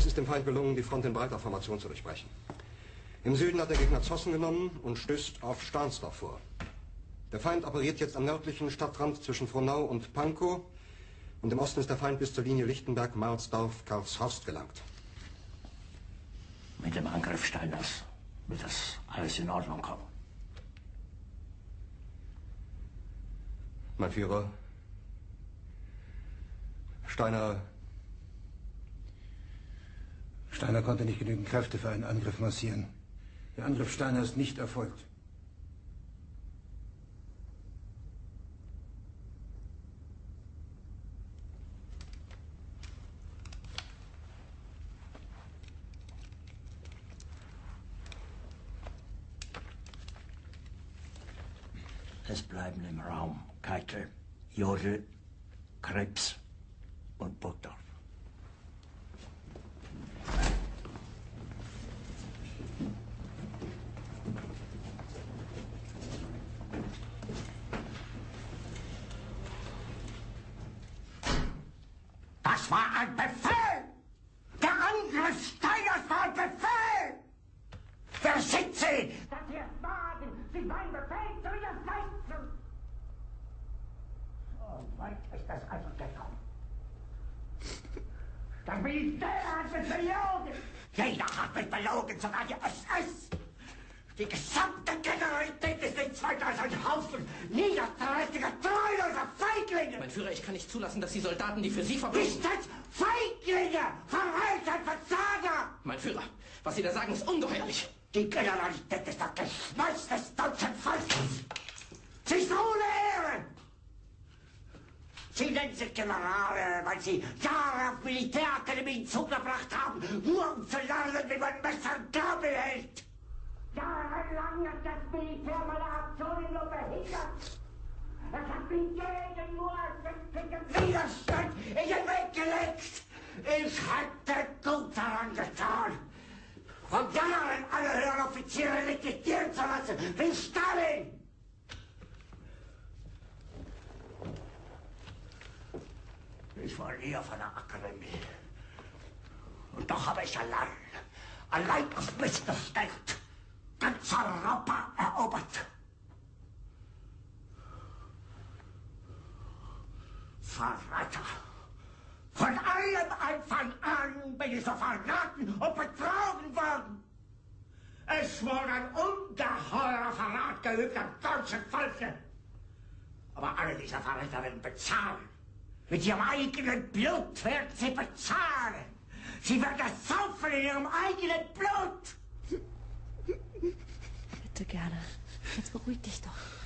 ist dem Feind gelungen, die Front in breiter Formation zu durchbrechen. Im Süden hat der Gegner Zossen genommen und stößt auf Stahnsdorf vor. Der Feind operiert jetzt am nördlichen Stadtrand zwischen Frohnau und Pankow. Und im Osten ist der Feind bis zur Linie Lichtenberg-Marsdorf-Karlshorst gelangt. Mit dem Angriff Steiners wird das alles in Ordnung kommen. Mein Führer, Steiner konnte nicht genügend Kräfte für einen Angriff massieren. Der Angriff Steiner ist nicht erfolgt. Es bleiben im Raum Keitel, Jodl, Krebs und Burgdorf. Das war ein Befehl! Der Angriff Steiners war ein Befehl! Wer sind Sie? Dass Sie es wagen, sich meinen Befehl zu widersetzen! So weit ist es also gekommen. Das Militär hat mich belogen! Jeder hat mich belogen, sogar die SS! Die gesamte Generalität ist nichts weiter als ein Haufen niederträchtiger, treuloser Feiglinge! Mein Führer, ich kann nicht zulassen, dass die Soldaten, die für Sie verbringen... Nicht als Feiglinge! Verreiter, Versager! Mein Führer, was Sie da sagen, ist ungeheuerlich! Die Generalität ist das Geschmeiß des deutschen Volkes! Sie ist ohne Ehre! Sie nennen sich Generale, weil Sie Jahre auf Militärakademien zugebracht haben, nur um zu lernen, wie man Messer und Gabel hält! Jahrelang hat das Militär meine Aktionen nur behindert. Es hat mir jeden nur ersichtlichen Widerstand in den Weg gelegt. Ich hätte gut daran getan, von Jahren alle höheren Offiziere liquidieren zu lassen, wie Stalin. Ich war eher von der Akademie. Und doch habe ich allein auf mich gestellt, ganz Europa erobert. Verräter! Von allem Anfang an bin ich so verraten und betrogen worden. Es wurde ein ungeheurer Verrat geübt am deutschen Volke. Aber alle diese Verräter werden bezahlen. Mit ihrem eigenen Blut werden sie bezahlen. Sie werden es saufen in ihrem eigenen Blut. Bitte gerne. Jetzt beruhig dich doch.